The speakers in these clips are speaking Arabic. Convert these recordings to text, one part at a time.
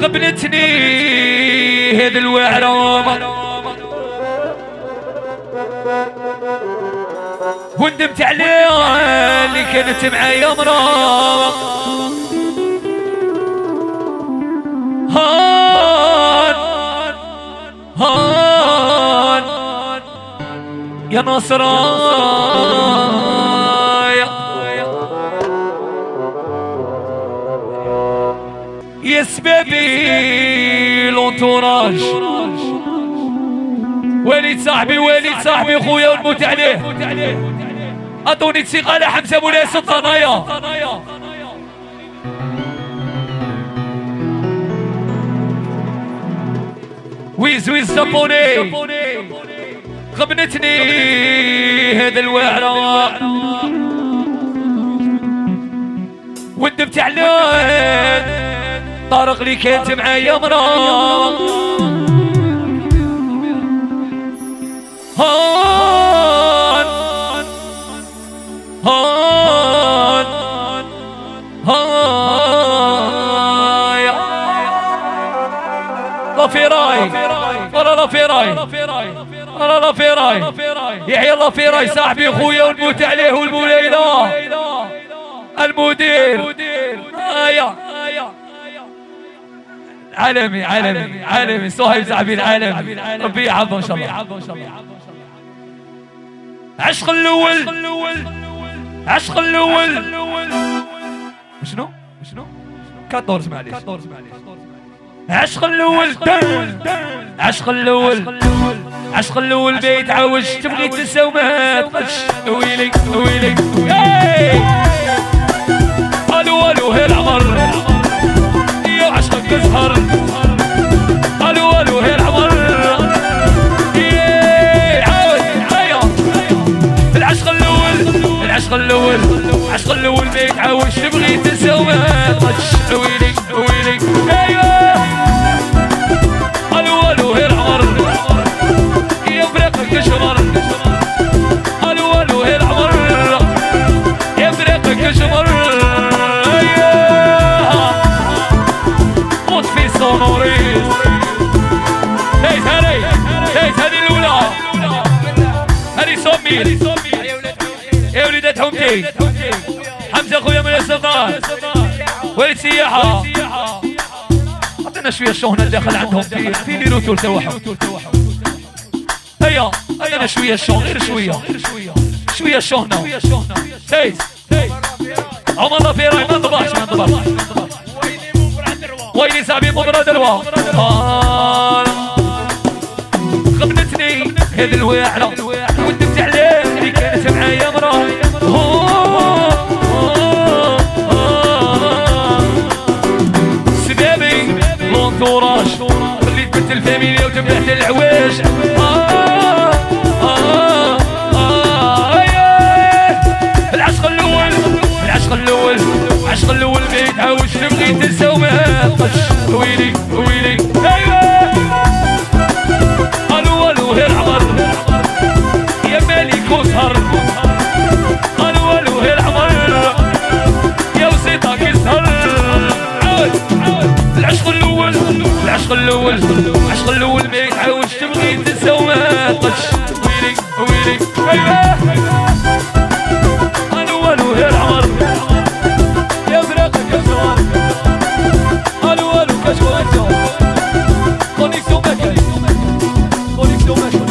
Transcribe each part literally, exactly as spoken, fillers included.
قبلتني هذا الوعرة وندمت عليها اللي كانت معايا مرا. هان هان يا نصرايا يا سبابي لونتوراج. والد صاحبي والد صاحبي خويا ونموت عليه. اعطوني ثقة على حمزة مولاي سلطانايا. ويز ويز جابوني غبنتني هذا الوعرة وندمت على طارق اللي كانت معايا مرا. هان هان هايا لا فيراي ولا لا فيراي ولا لا فيراي يحيى الله فيراي صاحبي خويا ونموت عليه والمولاي لا المدير. هايا عالمي عالمي عالمي صهيب صاحبي العالمي ربي يحفظه ان شاء الله. عشق الاول عشق الاول شنو شنو أربعطاش معليش عشق الاول عشق الاول عشق الاول بيت عاوج تبغي تنسى وما تقدش. ويلي ويلي الو الو هي العمر يا عشقك يسهر. الو الو هي العمر العشق الاول العشق الاول العشق الاول ما يتعاودش تبغي تنسى وما تقدش. ويلي ويلي ايوه الو الو هي العمر يا فريقك يشمر. الو الو هي العمر يا فريقك يشمر. ايوه موت في سونوريس هيت هذي هيت هذه الاولى هذه سمير يا وليدات حمدي حمزة خويا من السلطان وليد سياحة. عطينا شوية الشهنة داخل عندهم في في ليروتو توحوا. هيا عطينا شوية الشهنة غير شوية شوية الشهنة. هيت عمر الله فيراي ما انضباش ما انضباش. ويلي صاحبي مبرد الوا خبنتني هذا الواعرة وندمت عليه اللي كانت معايا مرا. سبابي لونتوراج خليت بنت الفاميليا وتبعت العواج. العشق الاول العشق الاول العشق الاول ما يتعاودش تبغي تنسى وما تقدش. ويلي ويلي ايوه الو الو هي العمر يا مالك وسهر. الو الو هي العمر يا وسيطك يسهر. العشق الاول العشق الاول العشق الاول ما يتعاودش تبغي تنسى وما تقدش. ويلي ويلي ايوه الو الو هي العمر يا فريقك يسهر. الو الو كاش كونيكسيون كونيكسيون ماكاين كونيكسيون ماكاين.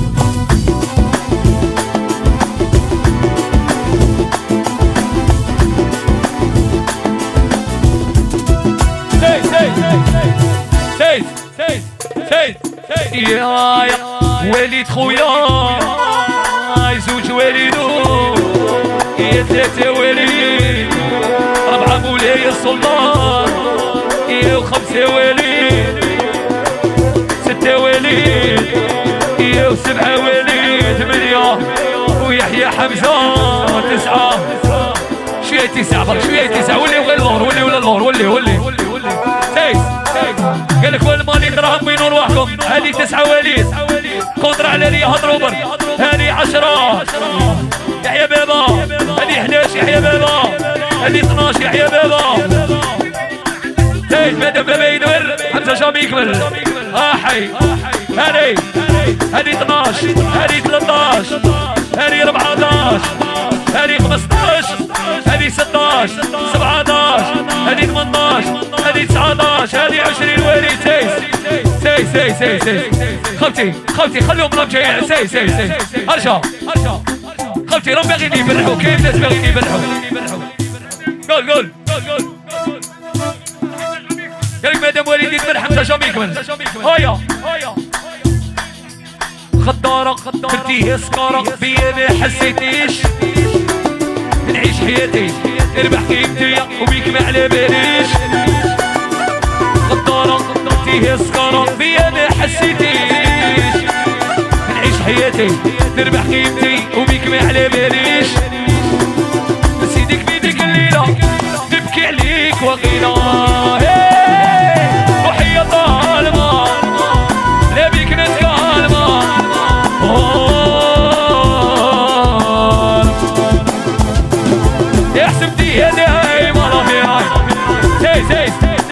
سيد سيد سيد يا يا وليد خويا زوج والدو يا ثلاثة وليد ربعة مولاي السلطان يا وخمسة وليد ستة وليد يا وسبعة وليد ثمانية ويحيى حمزة تسعة. شوية تسعة برك شوية تسعة ولي وغير الغور ولي ولا الغور ولي ولي سيد قال لك والمالي دراهم بينو رواحكم. هذه تسعة وليد كونترا على لي هضروا برك. هذه عشرة يحيى بابا. هذه احداش يحيى بابا. هذه اثناش يحيى بابا. سيد مادام بابا ينور مازال يكمل. ها حي هادي هادي اثناش، هادي ثلاثاش، هادي أربعطاش، هادي خمسطاش، هادي ستاش، سبعطاش، هادي ثمنطاش، هادي تسعطاش، هادي عشرين. ويلي سيس سيس سيس سيس سيس خوتي خوتي خليهم رمجين. سيس سيس سيس هرشا هرشا خوتي راهم باغيين يبرحوا، كاين ناس باغيين يبرحوا. قول قول قول قالك مادام والدي يبرح انت جامي يكمل. هيا هيا خدارة خدتيه سكارة بيا ما حسيتيش نعيش حياتي نربح قيمتي وبيك ما على باليش. خدارة خدتيه سكارة بيا ما حسيتيش نعيش حياتي نربح قيمتي وبيك ما على باليش. سيدك بيدك الليلة تبكي عليك وغيرة